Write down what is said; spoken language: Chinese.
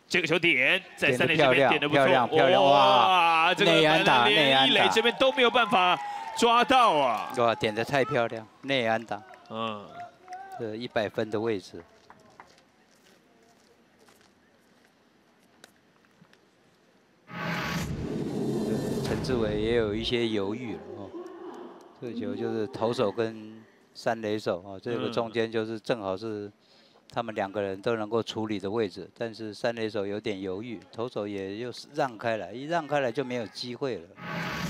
这个球点在三垒这漂亮， 边点的不错， 漂亮，漂亮！哇， 这个内安打， 连一垒这边都没有办法抓到啊！ 哇，点的太漂亮，内安打。 嗯， 这100分的位置。陈志伟也有一些犹豫了哦。这球就是投手跟三垒手哦，这个中间就是正好是他们2个人都能够处理的位置，但是三垒手有点犹豫，投手也又让开来，一让开来就没有机会了。